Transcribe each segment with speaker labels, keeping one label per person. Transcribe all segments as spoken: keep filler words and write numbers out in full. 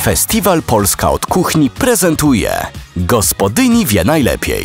Speaker 1: Festiwal Polska od Kuchni prezentuje Gospodyni wie najlepiej.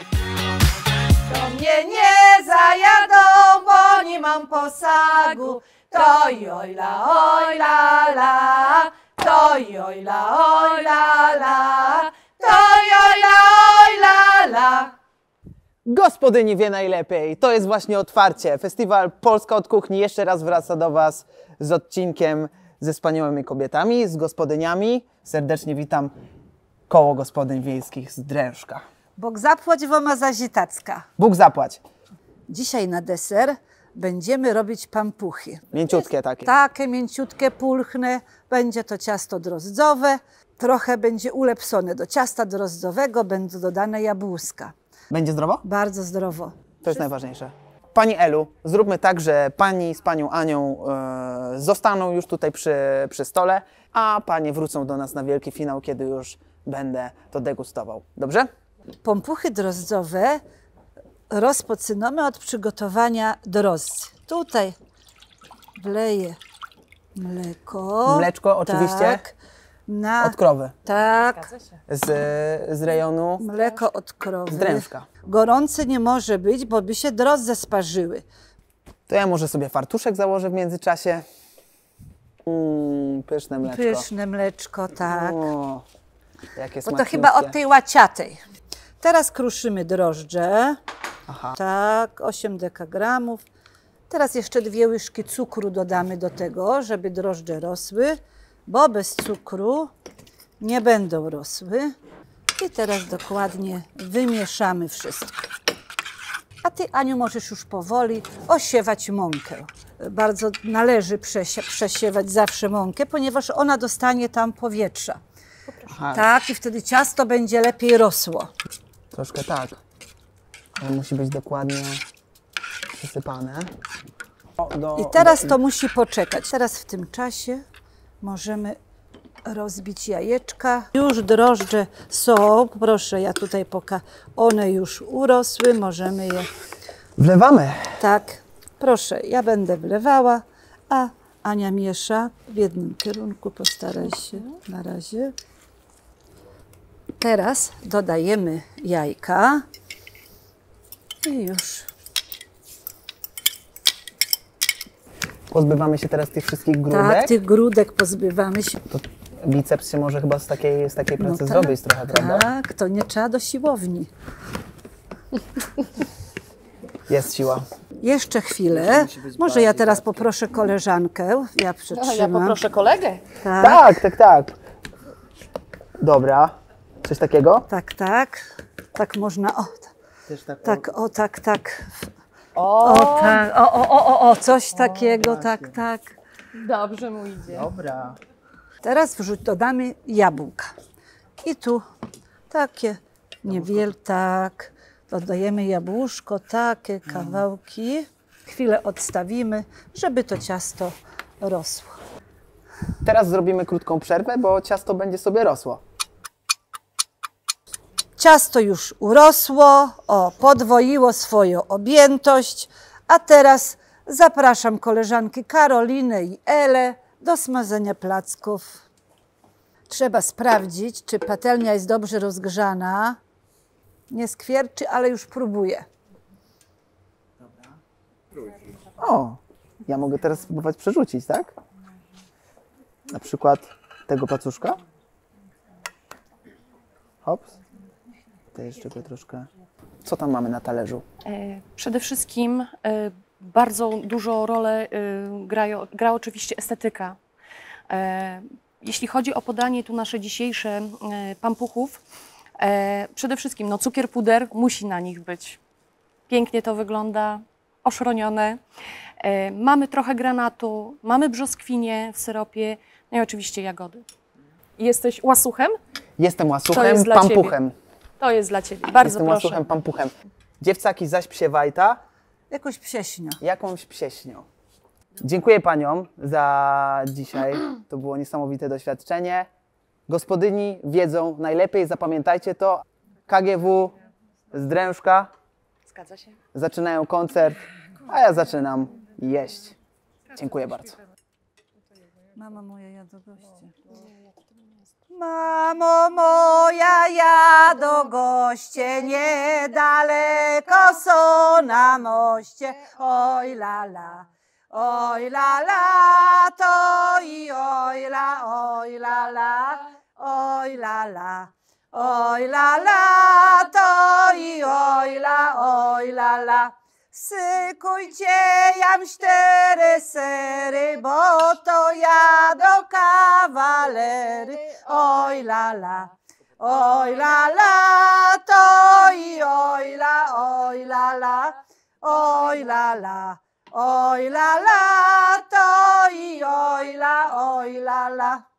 Speaker 2: Do mnie nie zajadą, bo nie mam posagu. To jojla, ojla, la, to jojla, ojla, la, to jojla, ojla, la.
Speaker 3: Gospodyni wie najlepiej. To jest właśnie otwarcie. Festiwal Polska od Kuchni jeszcze raz wraca do Was z odcinkiem ze wspaniałymi kobietami, z gospodyniami. Serdecznie witam Koło Gospodyń Wiejskich z Drężka.
Speaker 2: Bóg zapłać wam za zitacka.
Speaker 3: Bóg zapłać.
Speaker 2: Dzisiaj na deser będziemy robić pampuchy.
Speaker 3: Mięciutkie takie.
Speaker 2: Takie mięciutkie, pulchne. Będzie to ciasto drozdzowe. Trochę będzie ulepszone. Do ciasta drozdzowego będą dodane jabłuszka.
Speaker 3: Będzie zdrowo?
Speaker 2: Bardzo zdrowo.
Speaker 3: To jest najważniejsze. Pani Elu, zróbmy tak, że Pani z Panią Anią e, zostaną już tutaj przy, przy stole, a Panie wrócą do nas na wielki finał, kiedy już będę to degustował. Dobrze?
Speaker 2: Pampuchy drozdzowe rozpoczynamy od przygotowania drozdzy. Tutaj wleję mleko.
Speaker 3: Mleczko oczywiście.
Speaker 2: Tak. Na,
Speaker 3: Od krowy.
Speaker 2: Tak.
Speaker 3: Z, z rejonu
Speaker 2: Mleko od krowy.
Speaker 3: z Drężka.
Speaker 2: Gorące nie może być, bo by się drozdze sparzyły.
Speaker 3: To ja może sobie fartuszek założę w międzyczasie. Mm, pyszne mleczko.
Speaker 2: Pyszne mleczko, tak.
Speaker 3: O, jakie
Speaker 2: Bo to chyba od tej łaciatej. Teraz kruszymy drożdże.
Speaker 3: Aha.
Speaker 2: Tak, osiem dekagramów. Teraz jeszcze dwie łyżki cukru dodamy do tego, żeby drożdże rosły, bo bez cukru nie będą rosły. I teraz dokładnie wymieszamy wszystko. A Ty, Aniu, możesz już powoli osiewać mąkę. Bardzo należy przesie przesiewać zawsze mąkę, ponieważ ona dostanie tam powietrza.
Speaker 3: Aha.
Speaker 2: Tak, i wtedy ciasto będzie lepiej rosło.
Speaker 3: Troszkę tak. Ale musi być dokładnie przysypane. O, do,
Speaker 2: I teraz
Speaker 3: do,
Speaker 2: to musi poczekać. Teraz w tym czasie możemy rozbić jajeczka. Już drożdże są, proszę, ja tutaj pokażę. One już urosły, możemy je...
Speaker 3: Wlewamy.
Speaker 2: Tak, proszę, ja będę wlewała, a Ania miesza w jednym kierunku, postaraj się na razie. Teraz dodajemy jajka i już.
Speaker 3: Pozbywamy się teraz tych wszystkich grudek.
Speaker 2: Tak, tych grudek pozbywamy się.
Speaker 3: To biceps się może chyba z takiej, z takiej pracy
Speaker 2: tak,
Speaker 3: zrobić trochę, prawda?
Speaker 2: Tak, to nie trzeba do siłowni.
Speaker 3: Jest siła.
Speaker 2: Jeszcze chwilę. Może ja teraz poproszę koleżankę. Ja przytrzymam.
Speaker 4: Ja poproszę kolegę.
Speaker 2: Tak,
Speaker 3: Tak, tak, tak. Dobra. Coś takiego?
Speaker 2: tak, tak. Tak można. O,
Speaker 3: Też tak.
Speaker 2: tak, o, tak, tak.
Speaker 4: O,
Speaker 2: O, tak. O, o, o, o, o coś takiego, tak, tak.
Speaker 4: dobrze mu idzie.
Speaker 3: Dobra.
Speaker 2: Teraz wrzuć, dodamy jabłka. I tu takie niewielkie, tak. Dodajemy jabłuszko, takie kawałki. Chwilę odstawimy, żeby to ciasto rosło.
Speaker 3: Teraz zrobimy krótką przerwę, bo ciasto będzie sobie rosło.
Speaker 2: Ciasto już urosło, o, podwoiło swoją objętość, a teraz zapraszam koleżanki Karolinę i Elę do smażenia placków. Trzeba sprawdzić, czy patelnia jest dobrze rozgrzana. Nie skwierczy, ale już próbuję.
Speaker 3: O, ja mogę teraz spróbować przerzucić, tak? Na przykład tego placuszka. Hops. To jeszcze go troszkę. Co tam mamy na talerzu?
Speaker 4: E, Przede wszystkim e, bardzo dużą rolę e, grają, gra oczywiście estetyka. E, Jeśli chodzi o podanie tu nasze dzisiejsze e, pampuchów, e, przede wszystkim no, cukier puder musi na nich być. Pięknie to wygląda, oszronione. E, Mamy trochę granatu, mamy brzoskwinie w syropie, no i oczywiście jagody. Jesteś łasuchem?
Speaker 3: Jestem
Speaker 4: To
Speaker 3: łasuchem,
Speaker 4: jest dla
Speaker 3: pampuchem.
Speaker 4: To jest dla Ciebie, bardzo
Speaker 3: Jestem
Speaker 4: proszę.
Speaker 3: łasuchem, pampuchem. Dziewcaki zaś psiewajta
Speaker 2: Jakąś psieśnią.
Speaker 3: jakąś psieśnią. Dziękuję Paniom za dzisiaj. To było niesamowite doświadczenie. Gospodyni wiedzą najlepiej, zapamiętajcie to. K G W z Drężka
Speaker 4: Zgadza się.
Speaker 3: zaczynają koncert, a ja zaczynam jeść. Dziękuję bardzo.
Speaker 2: Mama moja, ja do goście. Mamo moja, ja do goście, niedaleko są na moście. Oj la la, oj la la, to i oj la, oj la la, oj la la. Oj la la, to i oj la, oj la la. Sykujcie jam cztery sery, bo to ja do kawalery. Oj la la, oj la la, to i oj la, oj la la. Oj la la, oj la la, to i oj la, oj la la.